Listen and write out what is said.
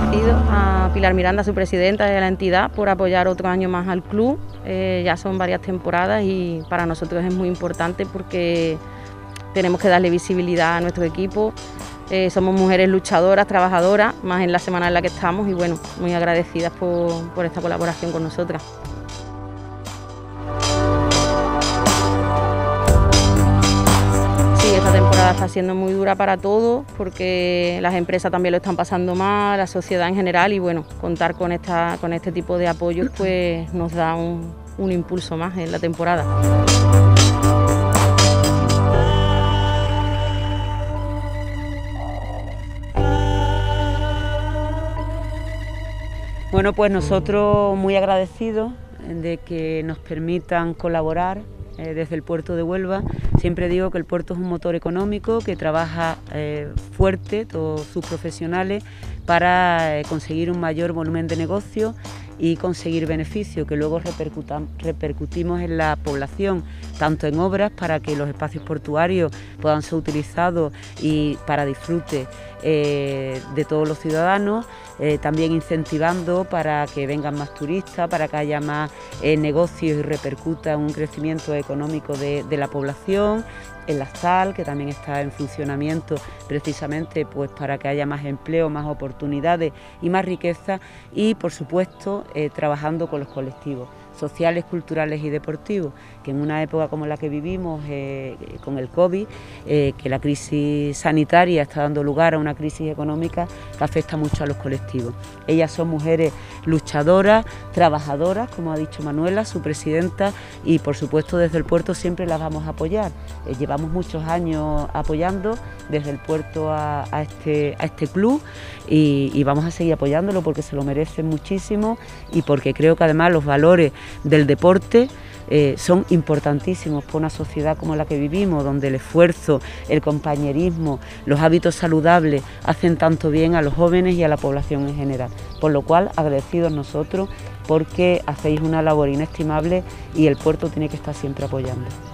agradecidos a Pilar Miranda, su presidenta de la entidad, por apoyar otro año más al club. Ya son varias temporadas y para nosotros es muy importante porque tenemos que darle visibilidad a nuestro equipo. Somos mujeres luchadoras, trabajadoras, más en la semana en la que estamos, y bueno, muy agradecidas por esta colaboración con nosotras. Sí, esta temporada está siendo muy dura para todos porque las empresas también lo están pasando mal, la sociedad en general, y bueno, contar con este tipo de apoyos pues nos da un impulso más en la temporada. Bueno, pues nosotros muy agradecidos de que nos permitan colaborar desde el puerto de Huelva. Siempre digo que el puerto es un motor económico que trabaja fuerte, todos sus profesionales, para conseguir un mayor volumen de negocio y conseguir beneficios que luego repercutimos en la población, tanto en obras para que los espacios portuarios puedan ser utilizados y para disfrute de todos los ciudadanos, también incentivando para que vengan más turistas, para que haya más negocios y repercuta un crecimiento económico de la población. En la sal, que también está en funcionamiento precisamente pues para que haya más empleo, más oportunidades y más riqueza, y por supuesto trabajando con los colectivos sociales, culturales y deportivos, que en una época como la que vivimos con el COVID, que la crisis sanitaria está dando lugar a una crisis económica que afecta mucho a los colectivos. Ellas son mujeres luchadoras, trabajadoras, como ha dicho Manuela, su presidenta, y por supuesto desde el puerto siempre las vamos a apoyar. Llevamos muchos años apoyando desde el puerto a este club y vamos a seguir apoyándolo porque se lo merecen muchísimo y porque creo que además los valores del deporte son importantísimos para una sociedad como la que vivimos, donde el esfuerzo, el compañerismo, los hábitos saludables hacen tanto bien a los jóvenes y a la población en general. Por lo cual, agradecidos nosotros porque hacéis una labor inestimable y el puerto tiene que estar siempre apoyando.